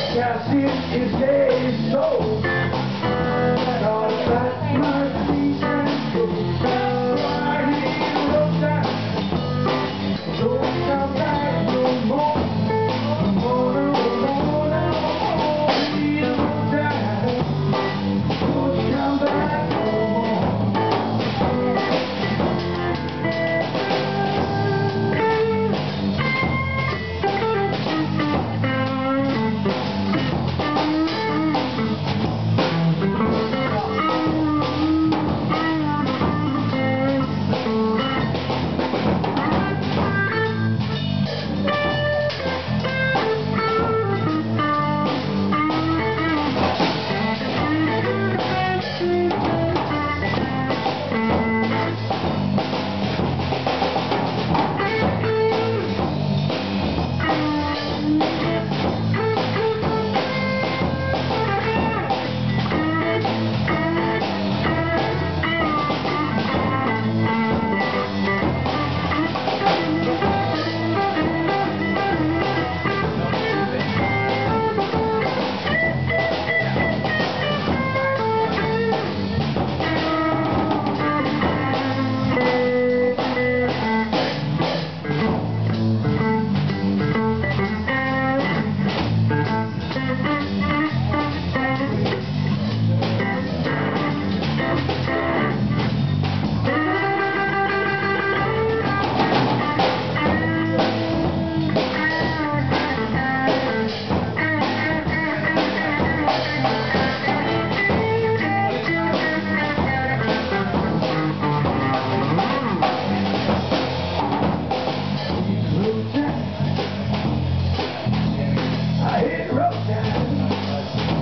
Yes, it is very so. Cause that's my reason. I need a road down. Don't come back no more. Oh, no, no, no. I need a road down. Don't come back no more.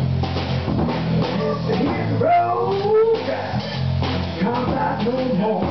Hit the road, come back no more.